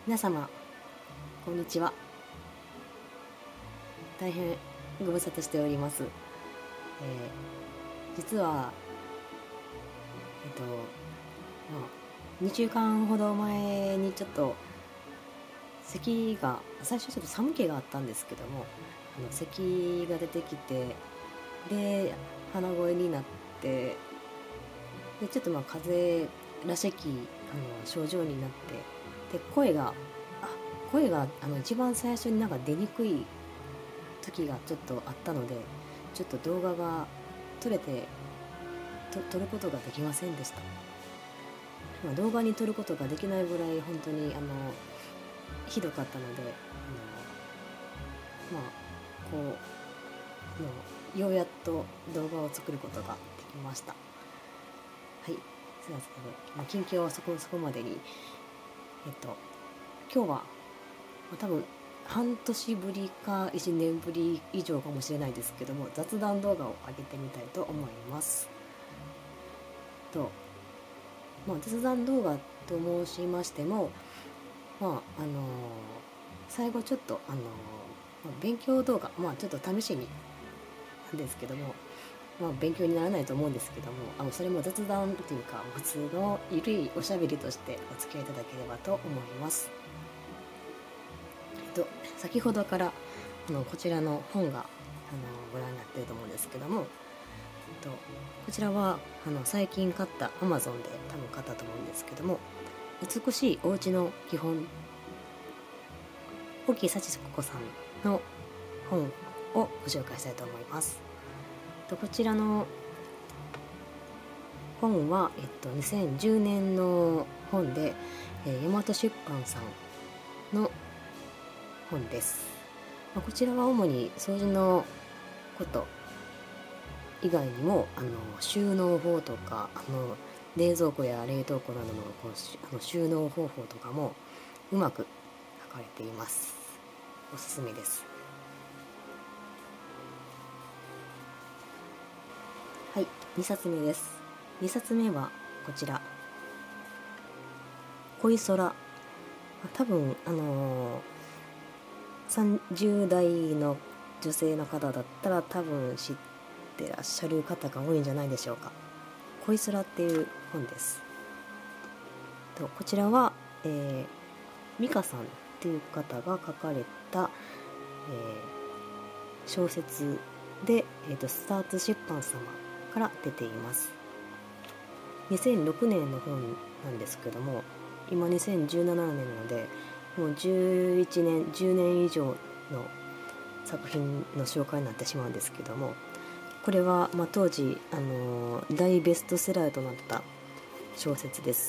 皆様こんにちは。大変ご無沙汰しております。実は2週間ほど前にちょっと咳が、最初ちょっと寒気があったんですけども、咳が出てきて、で鼻声になって、でちょっと風邪らしき症状になって、で声が一番最初に出にくい時がちょっとあったので、ちょっと動画が撮ることができませんでした。動画に撮ることができないぐらい本当にひどかったので、ようやっと動画を作ることができました。はい、すいません。近況はそこまでに、今日は多分半年ぶりか1年ぶり以上かもしれないですけども、雑談動画を上げてみたいと思います。雑談動画と申しましても、最後ちょっと勉強動画、ちょっと試しになんですけども、勉強にならないと思うんですけども、それも雑談というか普通のゆるいおしゃべりとしてお付き合いいただければと思います。先ほどからこちらの本がご覧になっていると思うんですけども、こちらは最近買った Amazon で多分買ったと思うんですけども、美しいお家の基本、沖幸子さんの本をご紹介したいと思います。こちらの本は、2010年の本で、大和出版さんの本です。こちらは主に掃除のこと以外にも収納法とか冷蔵庫や冷凍庫などの収納方法とかもうまく書かれています。おすすめです。はい、2冊目です。2冊目はこちら、恋空。多分30代の女性の方だったら多分知ってらっしゃる方が多いんじゃないでしょうか。恋空っていう本です。こちらは、美香さんっていう方が書かれた、小説で、スターツ出版様から出ています。2006年の本なんですけども、今2017年なのでもう11年10年以上の作品の紹介になってしまうんですけども、これは、当時大ベストセラーとなった小説です。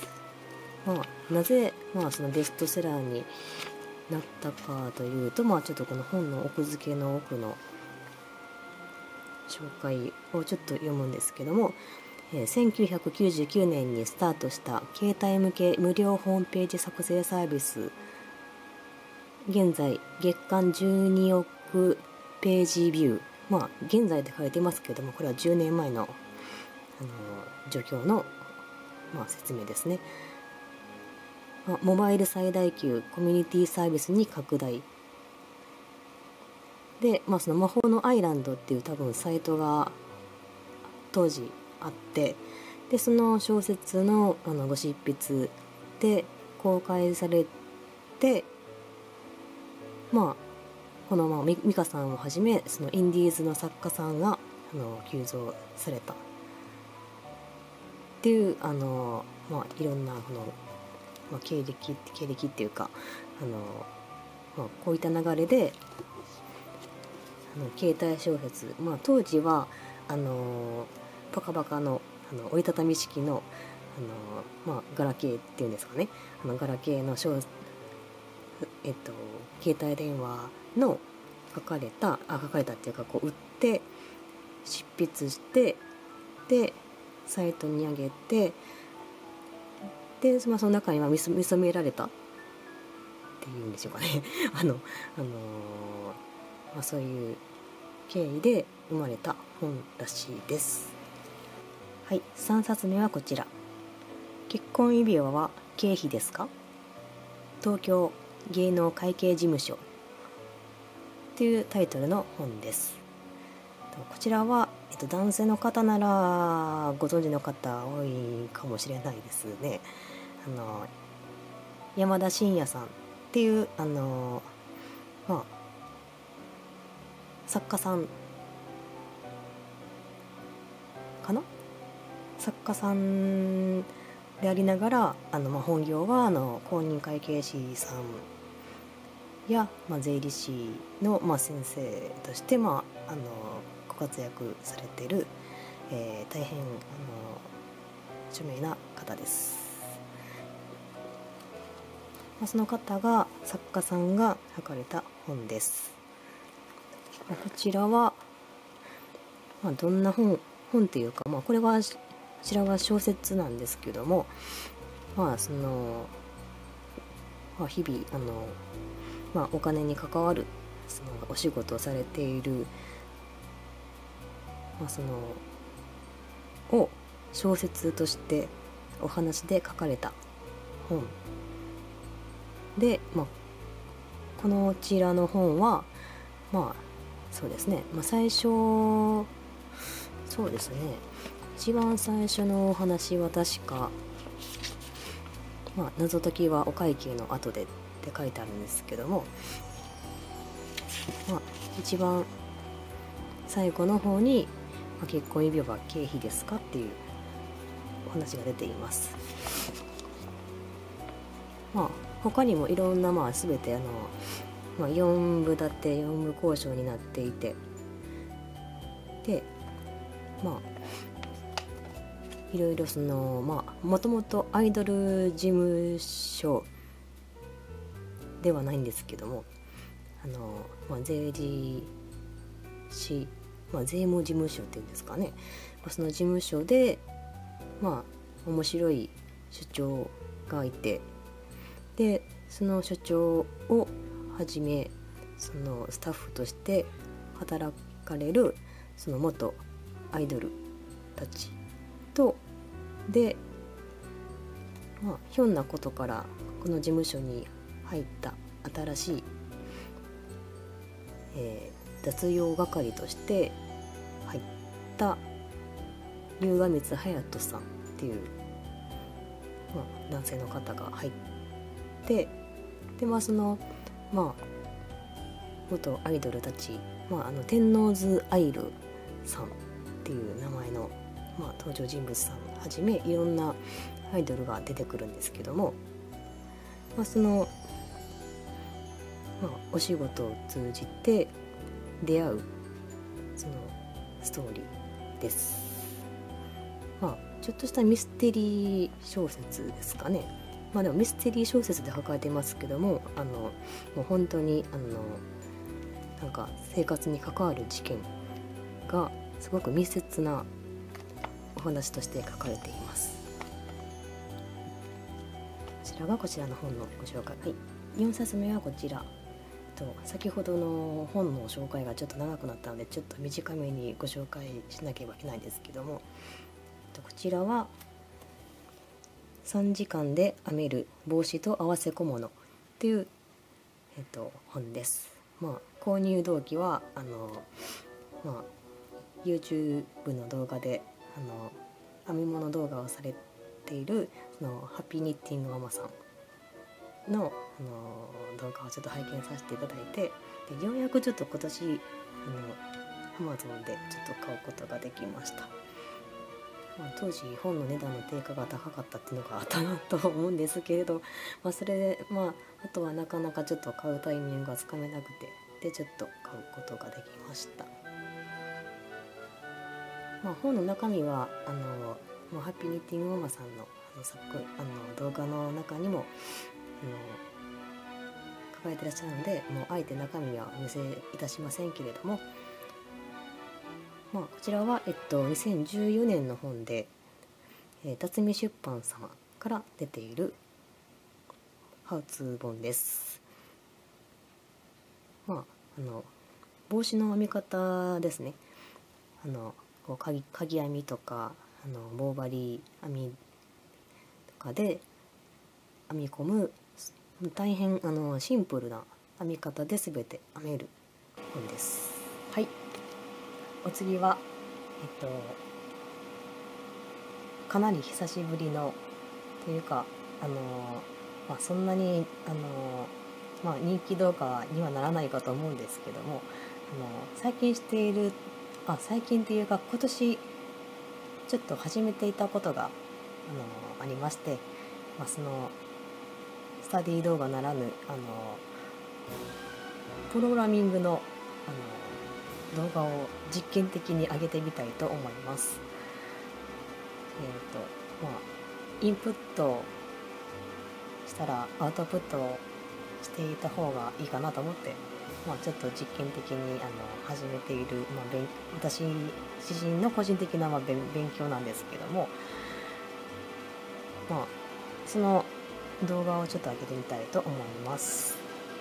なぜ、そのベストセラーになったかというと、ちょっとこの本の奥付けの奥の紹介をちょっと読むんですけども、1999年にスタートした携帯向け無料ホームページ作成サービス、現在月間12億ページビュー、現在って書いてますけども、これは10年前の、状況の、説明ですね。モバイル最大級コミュニティサービスに拡大で、その魔法のアイランドっていう多分サイトが当時あって、でその小説のご執筆で公開されて、この美香さんをはじめそのインディーズの作家さんが急増されたっていういろんな経歴っていうかこういった流れで携帯小説、当時はパカパカの折りたたみ式のガラケーっていうんですかね、ガラケーの携帯電話の書かれたっていうか売って執筆して、でサイトに上げて、でその中には見初められたっていうんでしょうかねそういう経緯で生まれた本らしいです。はい、3冊目はこちら。結婚指輪は経費ですか？ 東京芸能会計事務所っていうタイトルの本です。こちらは、男性の方ならご存知の方多いかもしれないですね。山田信也さんっていう作家さんかな、作家さんでありながら本業は公認会計士さんや、税理士の、先生として、ご活躍されている、大変著名な方です。その方が作家さんが書かれた本です。こちらは、どんな本っていうか、こちらは小説なんですけども、日々お金に関わるお仕事をされている、を小説としてお話で書かれた本で、こちらの本はそうですね、最初そうですね、一番最初のお話は確か、謎解きはお会計の後でって書いてあるんですけども、一番最後の方に、結婚指輪は経費ですかっていうお話が出ています。他にもいろんな全て4部立て4部交渉になっていて、でいろいろもともとアイドル事務所ではないんですけども、税理士、税務事務所っていうんですかね、その事務所で面白い所長がいて、でその所長をはじめそのスタッフとして働かれるその元アイドルたちとで、ひょんなことからこの事務所に入った新しい、雑用係として入った龍ヶ光隼人さんっていう、男性の方が入って、でその元アイドルたち、天王洲アイルさんっていう名前の、登場人物さんはじめいろんなアイドルが出てくるんですけども、その、お仕事を通じて出会うそのストーリーです。ちょっとしたミステリー小説ですかね。でもミステリー小説で書かれてますけども、もう本当になんか生活に関わる事件がすごく密接なお話として書かれています。こちらがこちらの本のご紹介、4冊目はこちら先ほどの本の紹介がちょっと長くなったのでちょっと短めにご紹介しなければいけないんですけども、こちらは3時間で編める帽子と合わせ小物っていう、本です。購入動機はYouTube の動画で編み物動画をされているそのハッピーニッティングママさんの、動画をちょっと拝見させていただいて、でようやくちょっと今年Amazon でちょっと買うことができました。当時本の値段の定価が高かったっていうのがあったなと思うんですけれど、それであとはなかなかちょっと買うタイミングがつかめなくて、でちょっと買うことができました。本の中身はハッピーニッティングママさんの動画の中にも書かれてらっしゃるので、もうあえて中身はお見せいたしませんけれども、こちらは、2014年の本で、辰巳出版様から出ているハウツー本です。帽子の編み方ですね。こう鍵編みとか棒針編みとかで編み込む、 大変シンプルな編み方で全て編める本です。はい、お次はかなり久しぶりのというかそんなに人気動画にはならないかと思うんですけども、最近している最近というか今年ちょっと始めていたことがありまして、そのスタディ動画ならぬプログラミングの動画を実験的に上げてみたいと思います。インプットしたらアウトプットをしていた方がいいかなと思って、ちょっと実験的に始めている、私自身の個人的な勉強なんですけども、その動画をちょっと上げてみたいと思います。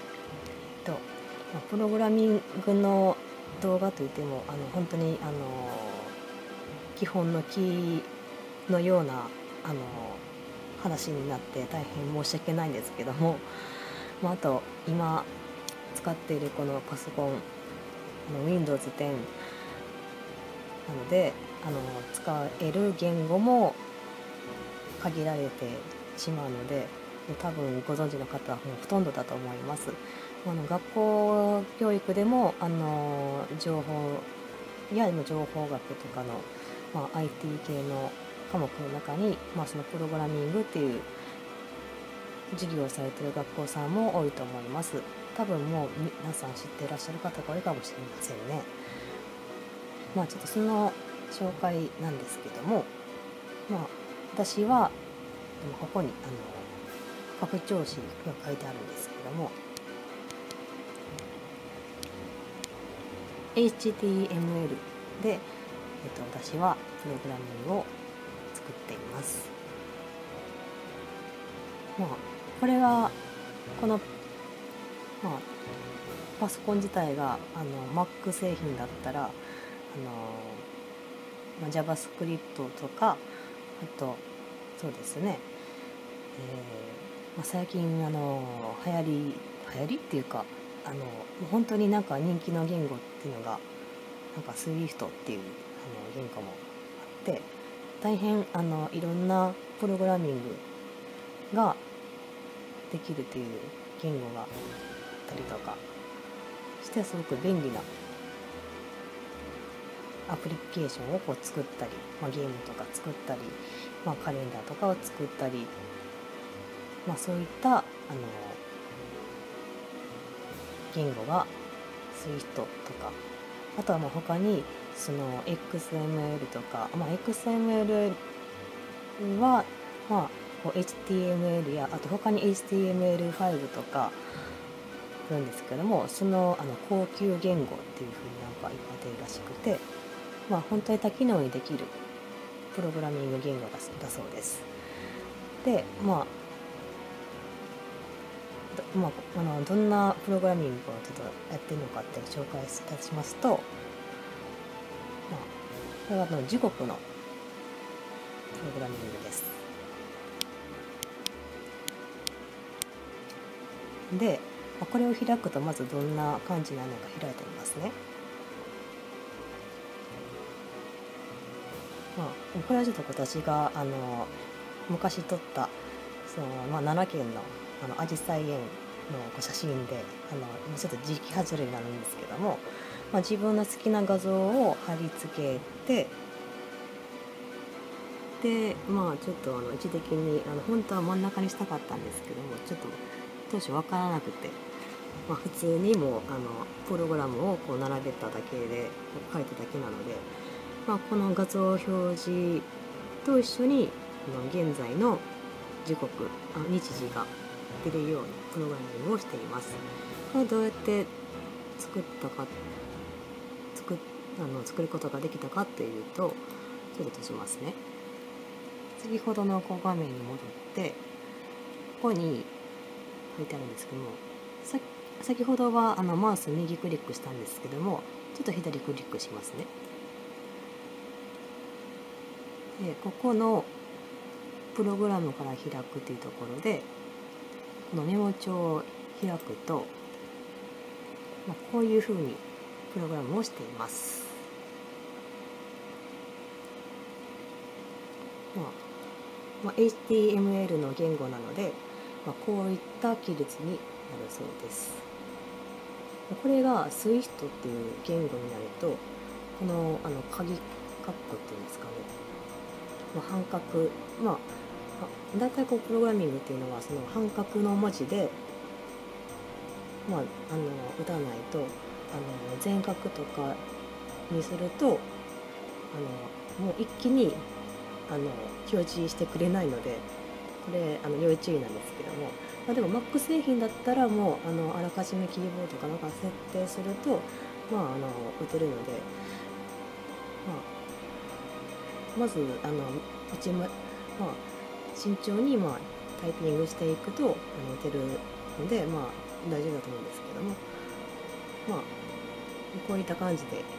プログラミングの動画といっても本当に基本のキーのような話になって大変申し訳ないんですけども、あと今使っているこのパソコンWindows 10なので使える言語も限られてしまうので、多分ご存知の方はもうほとんどだと思います。学校教育でも情報や情報学とかの、IT 系の科目の中に、そのプログラミングっていう授業をされている学校さんも多いと思います。多分もう皆さん知っていらっしゃる方が多いかもしれませんね。ちょっとその紹介なんですけども、私はここに拡張子が書いてあるんですけども、HTML で、私はプログラミングを作っています。これはこの、パソコン自体がMac 製品だったらJavaScript とか、あとそうですね、最近流行りっていうか本当になんか人気の言語っていうのがSwift っていう言語もあって、大変いろんなプログラミングができるという言語があったりとかしてすごく便利なアプリケーションを作ったり、ゲームとか作ったり、カレンダーとかを作ったり、そういった言語が Swift とか、あとは他にその XML とか、XML はHTML やあと他に HTML5 とかあるんですけども、その高級言語っていうふうに言われているらしくて、本当に多機能にできるプログラミング言語だそうです。で、どんなプログラミングをちょっとやってるのかって紹介いたしますと、これは時刻のプログラミングです。で、これを開くとまずどんな感じなのか開いてみますね。これはちょっと私が昔撮った奈良県のアジサイ園の写真でちょっと時期外れになるんですけども、自分の好きな画像を貼り付けて、でちょっと一時的に本当は真ん中にしたかったんですけども、ちょっと当初分からなくて、普通にもプログラムを並べただけで書いただけなので、この画像表示と一緒に現在の時刻日時が出るようにプログラミングをしています。これはどうやって作ることができたかというと、ちょっと閉じますね。先ほどの画面に戻って、ここに書いてあるんですけども、先ほどはマウス右クリックしたんですけども、ちょっと左クリックしますね。でここのプログラムから開くというところで、 このメモ帳を開くと、こういうふうにプログラムをしています。HTML の言語なので、こういった記述になるそうです。これが Swift っていう言語になると、この鍵カッコっていうんですかね、半角、だいたいプログラミングっていうのはその半角の文字で、打たないと全角とかにするともう一気に表示してくれないので、これ要注意なんですけども、でも Mac 製品だったらもうあらかじめキーボードかなんか設定すると打てるので、まず慎重にタイピングしていくと打てるので大丈夫だと思うんですけども、こういった感じで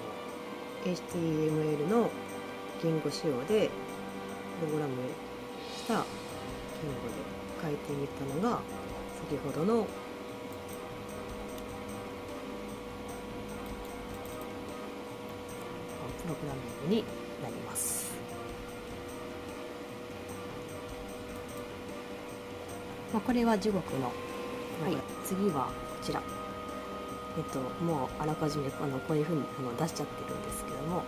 HTML の言語仕様でプログラムした言語で書いてみたのが先ほどのプログラミングになります。これは地獄の、次はこちら。もうあらかじめこういうふうに出しちゃってるんですけども、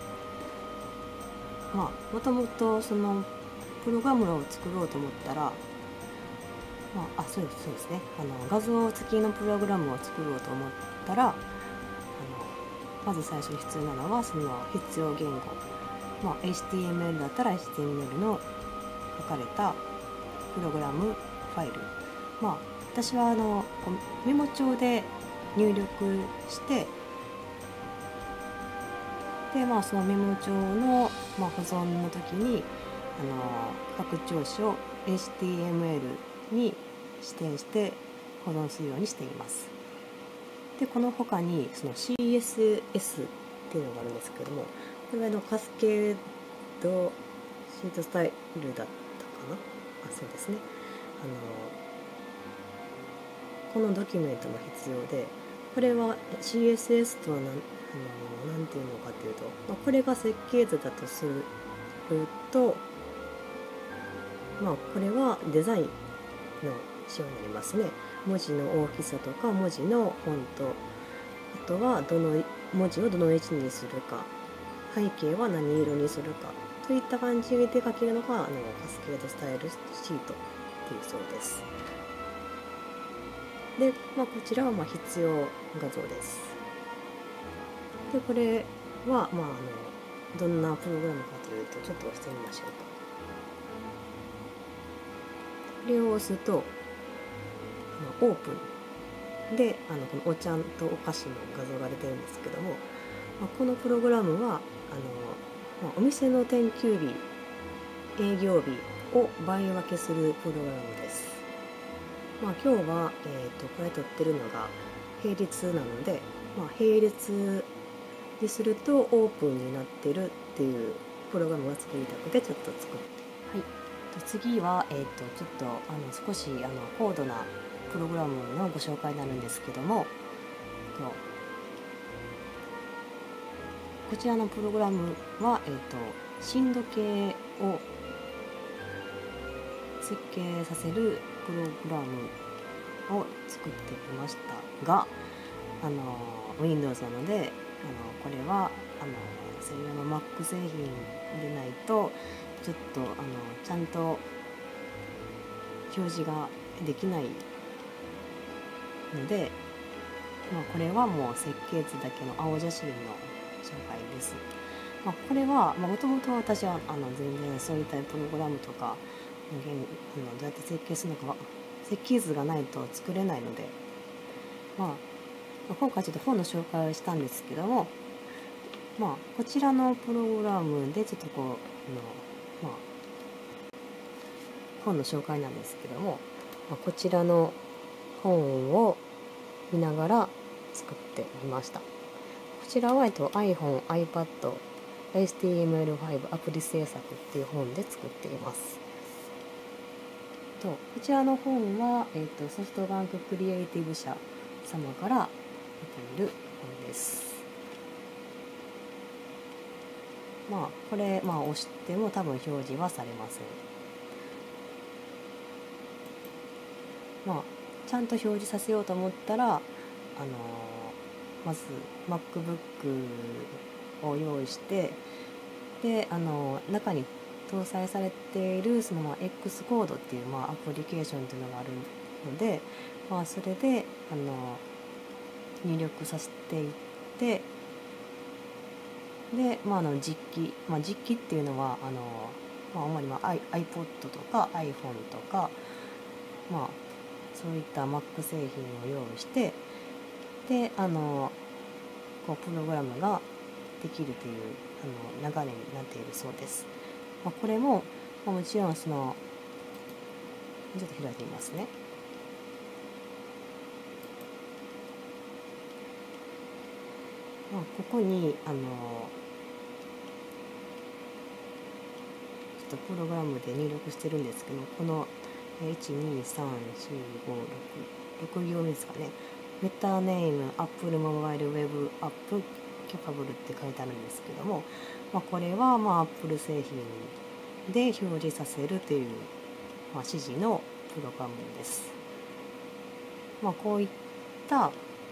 もともとそのプログラムを作ろうと思ったら、そうですね、画像付きのプログラムを作ろうと思ったら、まず最初に必要なのはその必要言語、HTML だったら HTML の書かれたプログラムファイル、私はメモ帳で入力して、でそのメモ帳の、保存の時に拡張子を HTML に指定して保存するようにしています。でこの他にその CSS っていうのがあるんですけども、これはカスケードシートスタイルだったかな、そうですね、このドキュメントも必要で、これは CSS とは何ていうのかというと、これが設計図だとすると、これはデザインの仕様になりますね。文字の大きさとか文字のフォント、あとは文字をどの位置にするか、背景は何色にするかといった感じで書けるのがカスケードスタイルシートっていうそうです。で、こちらは必要画像です。でこれはどんなプログラムかというと、ちょっと押してみましょうか。これを押すとオープンでこのお茶とお菓子の画像が出てるんですけども、このプログラムはお店の定休日、営業日を倍分けするプログラムです。今日は、これ撮ってるのが並列なので、並列にするとオープンになってるっていうプログラムが作りたくてちょっと作って、次は、ちょっと少し高度なプログラムのご紹介になるんですけども、こちらのプログラムは、震度計を設計させるプログラムを作ってきましたが、Windows なのでこれは専用の Mac 製品でないとちょっとちゃんと表示ができないので、これはもう設計図だけの青写真の紹介です。これはもともと私は全然そういったプログラムとかどうやって設計するのか設計図がないと作れないので、今回ちょっと本の紹介をしたんですけども、こちらのプログラムでちょっと本の紹介なんですけども、こちらの本を見ながら作ってみました。こちらはiPhone、iPad、HTML5 アプリ制作っていう本で作っています。 こちらの本は、ソフトバンククリエイティブ社様から出ている本です。これ、押しても多分表示はされません。ちゃんと表示させようと思ったら、まず MacBook を用意して、で中に搭載されているそのX コードっていうアプリケーションっていうのがあるので、それで入力させていって、で、実機、実機っていうのは主にiPod とか iPhone とか、そういった Mac 製品を用意して、でプログラムができるという流れになっているそうです。これも、もちろんちょっと開いてみますね。ここにちょっとプログラムで入力してるんですけど、この1234566行目ですかね。メタネーム Apple Mobile Web App Capable って書いてあるんですけども、これはApple 製品で表示させるという、指示のプログラムです。こういった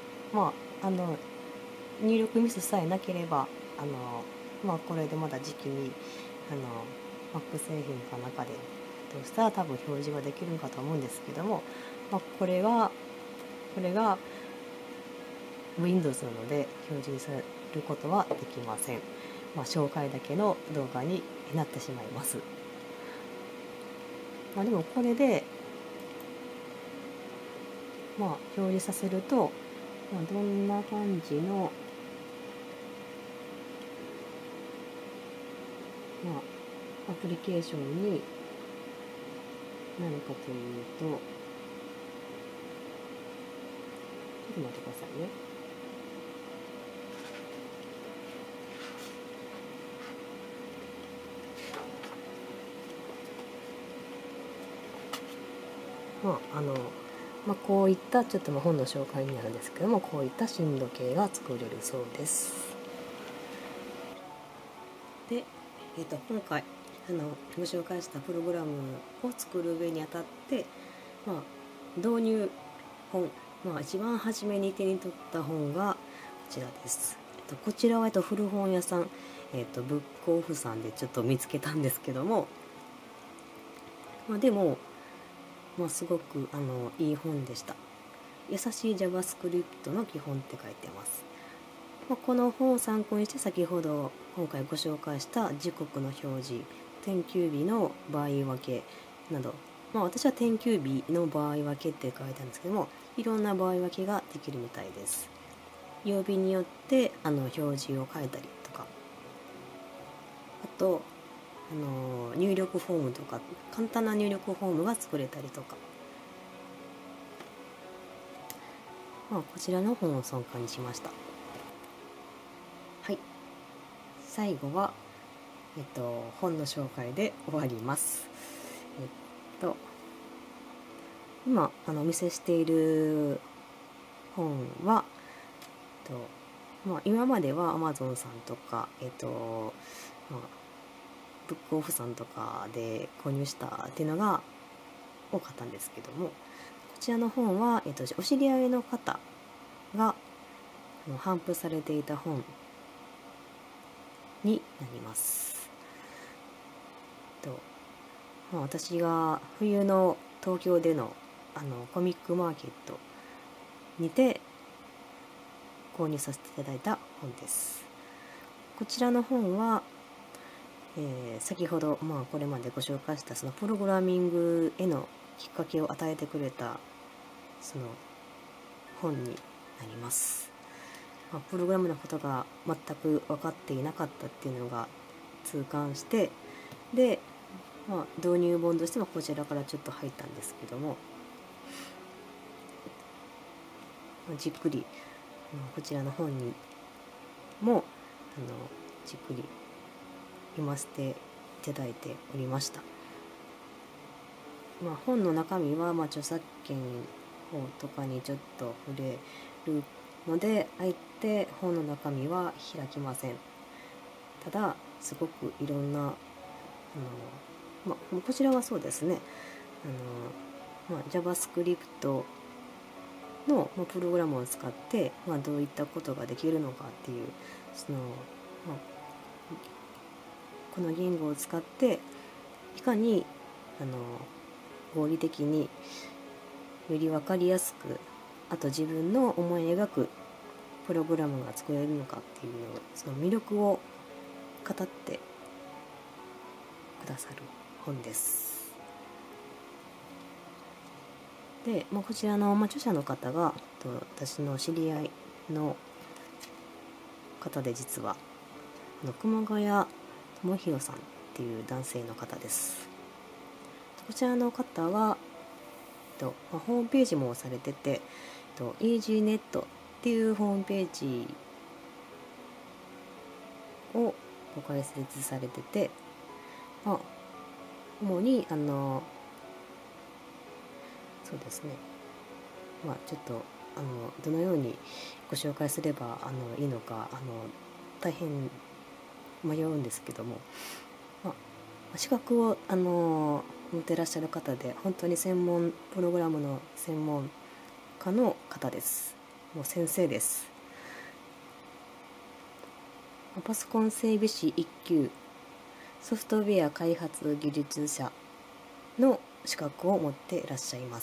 入力ミスさえなければこれでまだ時期にMac 製品か中でどうしたら多分表示はできるかと思うんですけども、これが Windows なので表示されることはできません。紹介だけの動画になってしまいます。でもこれで表示させると、どんな感じのアプリケーションになるかというと、ちょっと待ってくださいね。こういったちょっと本の紹介になるんですけども、こういった震度計が作れるそうです。で、今回ご紹介したプログラムを作る上にあたって、導入本、一番初めに手に取った本がこちらです。こちらは古本屋さん、ブックオフさんでちょっと見つけたんですけども、でも、すごくいい本でした。優しい JavaScript の基本って書いてます。この本を参考にして今回ご紹介した時刻の表示、天休日の場合分けなど、私は天休日の場合分けって書いてあるんですけども、いろんな場合分けができるみたいです。曜日によって表示を変えたりとか、あと入力フォームとか、簡単な入力フォームが作れたりとか、こちらの本を参考にしました。はい、最後は本の紹介で終わります。今お見せしている本は今までは Amazon さんとかブックオフさんとかで購入したっていうのが多かったんですけども、こちらの本は、お知り合いの方が頒布されていた本になります。私が冬の東京でのコミックマーケットにて購入させていただいた本です。こちらの本は、先ほど、これまでご紹介したそのプログラミングへのきっかけを与えてくれたその本になります。プログラムのことが全く分かっていなかったっていうのが痛感して、で、導入本としてはこちらからちょっと入ったんですけども、じっくりこちらの本にもじっくり読ませていただいておりました。 本の中身は著作権法とかにちょっと触れるので、あえて本の中身は開きません。ただすごくいろんなこちらはそうですね、JavaScript のプログラムを使って、どういったことができるのかっていう、この言語を使っていかに合理的により分かりやすく、あと自分の思い描くプログラムが作れるのかっていうのを、その魅力を語ってくださる本です。で、こちらの、著者の方が私の知り合いの方で、実は熊谷智弘さんっていう男性の方です。こちらの方はホームページもされてて、EasyNet っていうホームページをご開設されてて、主にそうですね、ちょっとどのようにご紹介すればいいのか大変迷うんですけども、資格を持っていらっしゃる方で、本当にプログラムの専門家の方です。もう先生です。パソコン整備士1級、ソフトウェア開発技術者の資格を持っていらっしゃいます。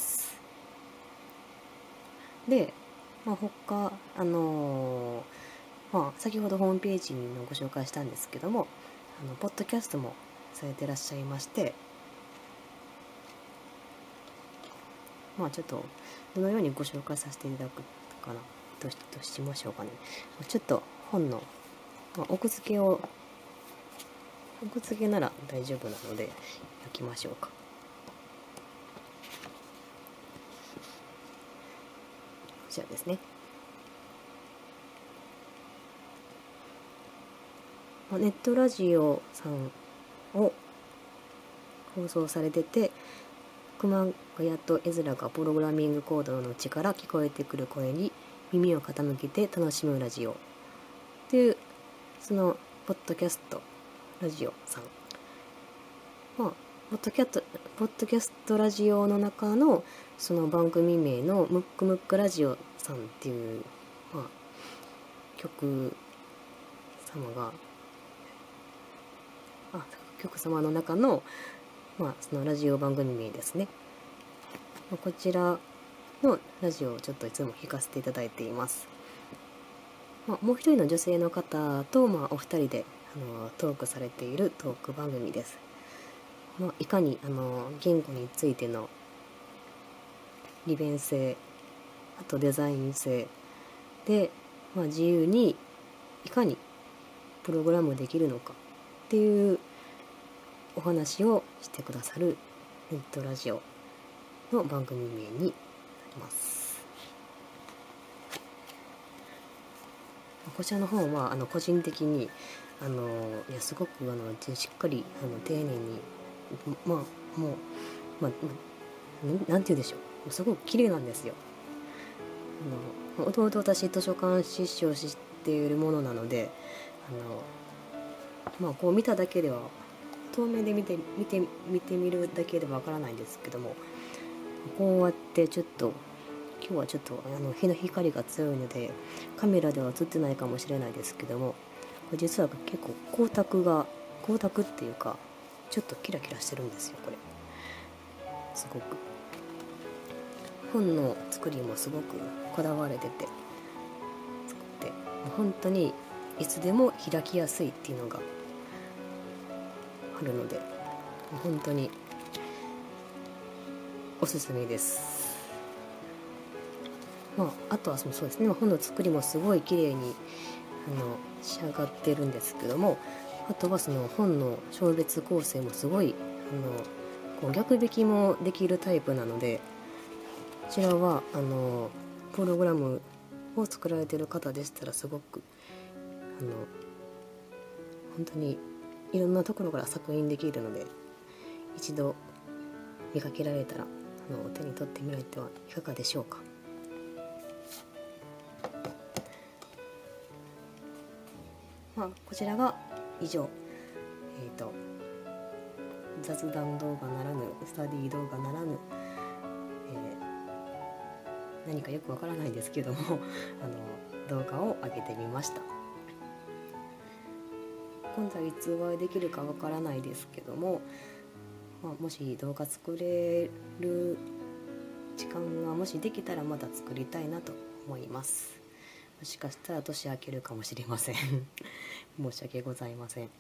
で、他先ほどホームページのご紹介したんですけども、ポッドキャストもされていらっしゃいまして、ちょっとどのようにご紹介させていただくかな、どうしましょうかね。ちょっと本の、奥付けなら大丈夫なので書きましょうか。こちらですね。ネットラジオさんを放送されてて、熊谷と絵面がプログラミングコードの内から聞こえてくる声に耳を傾けて楽しむラジオという、そのポッドキャストラジオさん、ポッドキャストラジオの中のその番組名のムックムックラジオさんっていう、曲様の中の、そのラジオ番組名ですね。こちらのラジオをちょっといつも聞かせていただいています。もう一人の女性の方と、お二人でトークされているトーク番組です。いかに言語についての利便性、あとデザイン性で、自由にいかにプログラムできるのかっていうお話をしてくださるネットラジオの番組名になります。こちらの本は個人的にすごくしっかり丁寧になんて言うでしょう、すごく綺麗なんですよ。もともと私図書館司書をしているものなので、こう見ただけでは、遠目で見てみるだけではわからないんですけども、こうやってちょっと今日はちょっと日の光が強いのでカメラでは映ってないかもしれないですけども、これ実は結構光沢っていうか、ちょっとキラキラしてるんですよ。これすごく本の作りもすごくこだわれてて、本当にいつでも開きやすいっていうのがあるので、本当におすすめです。あとはそうですね、本の作りもすごい綺麗に仕上がってるんですけども、あとはその本の小別構成もすごいこう逆引きもできるタイプなので、こちらはプログラムを作られている方でしたらすごく本当にいろんなところから作品できるので、一度見かけられたら手に取ってみられてはいかがでしょうか。こちらが以上、雑談動画ならぬスタディ動画ならぬ、何かよくわからないですけども動画を上げてみました。今度はいつお会いできるかわからないですけども、もし動画作れる時間がもしできたらまた作りたいなと思います。もしかしたら年明けるかもしれません申し訳ございません。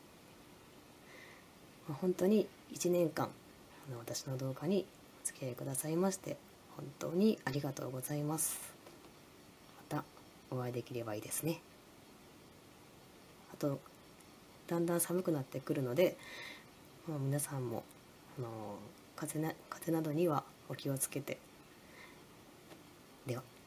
本当に1年間私の動画にお付き合いくださいまして本当にありがとうございます。またお会いできればいいですね。あとだんだん寒くなってくるので、皆さんも風邪などにはお気をつけて。では。